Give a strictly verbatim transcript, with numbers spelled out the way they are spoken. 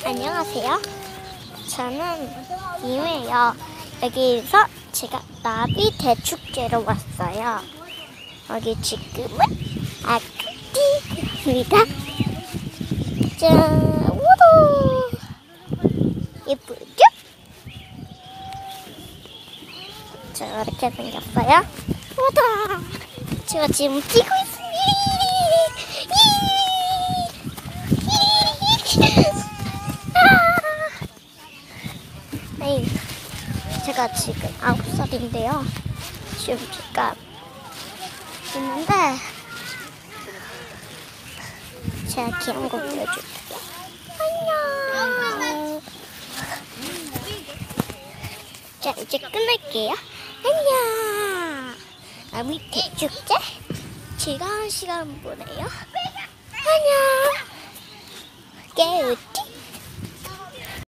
안녕하세요. 저는 이메요. 여기서 제가 나비 대축제로 왔어요. 여기 지금은 아크티입니다. 짠! 우도! 예쁘죠? 자, 이렇게 생겼어요. 우다! 제가 지금 뛰고 있습니다. 네, 제가 지금 아홉 살인데요. 지금 제가 있는데 제가 귀여운 거 보여줄게요. 안녕. 자, 이제 끝낼게요. 안녕. 아, 밑에 축제 즐거운 시간 보내요. 안녕. 깨우.